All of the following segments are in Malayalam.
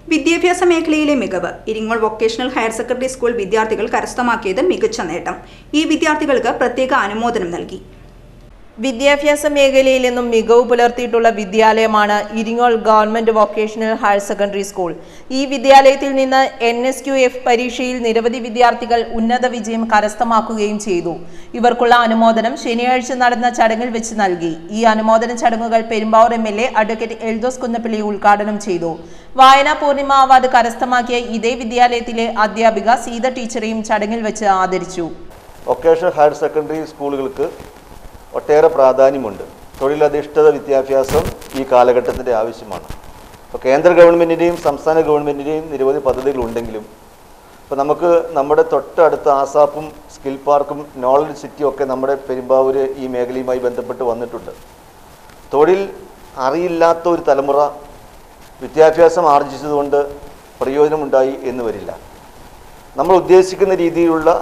വിദ്യാഭ്യാസ മേഖലയിലെ മികവ് Iringol vocational higher secondary school വിദ്യാർത്ഥികൾ കരസ്ഥമാക്കിയത് മികച്ച നേട്ടം. ഈ വിദ്യാർത്ഥികൾക്ക് പ്രത്യേക അനുമോദനം നൽകി. വിദ്യാഭ്യാസ മേഖലയിൽ നിന്നും മികവ് പുലർത്തിയിട്ടുള്ള വിദ്യാലയമാണ് Iringol government vocational higher secondary school. ഈ വിദ്യാലയത്തിൽ നിന്ന് NSQF പരീക്ഷയിൽ നിരവധി വിദ്യാർത്ഥികൾ ഉന്നത വിജയം കരസ്ഥമാക്കുകയും ചെയ്തു. ഇവർക്കുള്ള അനുമോദനം ശനിയാഴ്ച നടന്ന ചടങ്ങിൽ വെച്ച് നൽകി. ഈ അനുമോദന ചടങ്ങുകൾ പെരുമ്പാവൂർ MLA അഡ്വക്കേറ്റ് എൽദോസ് കുന്നപ്പള്ളി ഉദ്ഘാടനം ചെയ്തു. വായനാ പൂർണിമ അവാർഡ് കരസ്ഥമാക്കിയ ഇതേ വിദ്യാലയത്തിലെ അധ്യാപിക സീത ടീച്ചറെയും ചടങ്ങിൽ വെച്ച് ആദരിച്ചു. വൊക്കേഷണൽ ഹയർ സെക്കൻഡറി സ്കൂളുകൾക്ക് ഒട്ടേറെ പ്രാധാന്യമുണ്ട്. തൊഴിലധിഷ്ഠിത വിദ്യാഭ്യാസം ഈ കാലഘട്ടത്തിൻ്റെ ആവശ്യമാണ്. ഇപ്പോൾ കേന്ദ്ര ഗവൺമെൻറ്റിൻ്റെയും സംസ്ഥാന ഗവൺമെൻറ്റിൻ്റെയും നിരവധി പദ്ധതികളുണ്ടെങ്കിലും ഇപ്പോൾ നമുക്ക് നമ്മുടെ തൊട്ടടുത്ത ആസാപ്പും സ്കിൽ പാർക്കും നോളജ് സിറ്റിയും ഒക്കെ നമ്മുടെ പെരുമ്പാവൂർ ഈ മേഖലയുമായി ബന്ധപ്പെട്ട് വന്നിട്ടുണ്ട്. തൊഴിൽ അറിയില്ലാത്ത ഒരു തലമുറ വിദ്യാഭ്യാസം ആർജിച്ചതുകൊണ്ട് പ്രയോജനമുണ്ടായി എന്ന് വരില്ല. നമ്മൾ ഉദ്ദേശിക്കുന്ന രീതിയിലുള്ള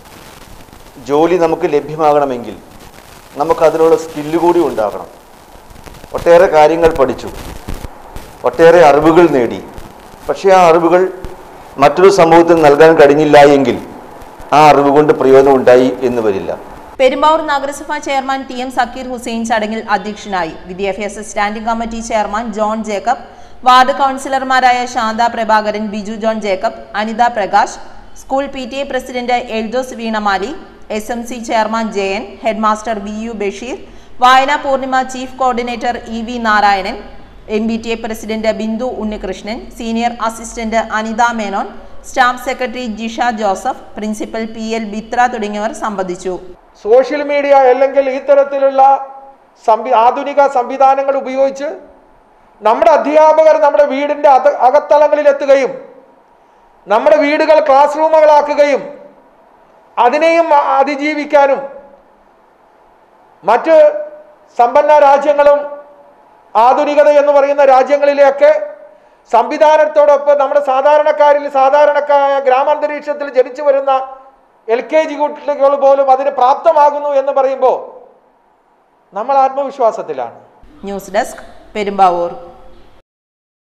ജോലി നമുക്ക് ലഭ്യമാകണമെങ്കിൽ നമുക്കതിനുള്ള സ്കില്ല് കൂടി ഉണ്ടാകണം. ഒട്ടേറെ കാര്യങ്ങൾ പഠിച്ചു, ഒട്ടേറെ അറിവുകൾ നേടി. പക്ഷേ ആ അറിവുകൾ മറ്റൊരു സമൂഹത്തിന് നൽകാൻ കഴിഞ്ഞില്ല എങ്കിൽ ആ അറിവ് കൊണ്ട് പ്രയോജനം ഉണ്ടായി എന്ന് വരില്ല. പെരുമ്പാവൂർ നഗരസഭാ ചെയർമാൻ TM സക്കീർ ഹുസൈൻ ചടങ്ങിൽ അധ്യക്ഷനായി. വിദ്യാഭ്യാസ standing committee chairman John Jacob, ward കൗൺസിലർമാരായ Shantha Prabhakaran, Biju John Jacob, Anitha Prakash, school PTA president Eldose Veenamali, SMC chairman JN, headmaster VU Basheer, വായനാ Poornima chief coordinator EV Narayanan, MBTA president Bindu Unnikrishnan, senior assistant Anitha Menon, staff secretary Jisha Joseph, principal PL Bithra തുടങ്ങിയവർ സംബന്ധിച്ചു. സോഷ്യൽ മീഡിയ അല്ലെങ്കിൽ ഇത്തരത്തിലുള്ള ആധുനിക സംവിധാനങ്ങൾ ഉപയോഗിച്ച് നമ്മുടെ അധ്യാപകർ നമ്മുടെ വീടിൻ്റെ അകത്തളങ്ങളിൽ എത്തുകയും നമ്മുടെ വീടുകൾ ക്ലാസ് റൂമുകളാക്കുകയും അതിനെയും അതിജീവിക്കാനും മറ്റ് സമ്പന്ന രാജ്യങ്ങളും ആധുനികത എന്ന് പറയുന്ന രാജ്യങ്ങളിലെയൊക്കെ സംവിധാനത്തോടൊപ്പം നമ്മുടെ സാധാരണക്കാരായ ഗ്രാമാന്തരീക്ഷത്തിൽ ജനിച്ചു വരുന്ന LKG കുട്ടികൾ പോലും അതിന് പ്രാപ്തമാകുന്നു എന്ന് പറയുമ്പോൾ നമ്മൾ ആത്മവിശ്വാസത്തിലാണ്. News desk, Perumbavoor.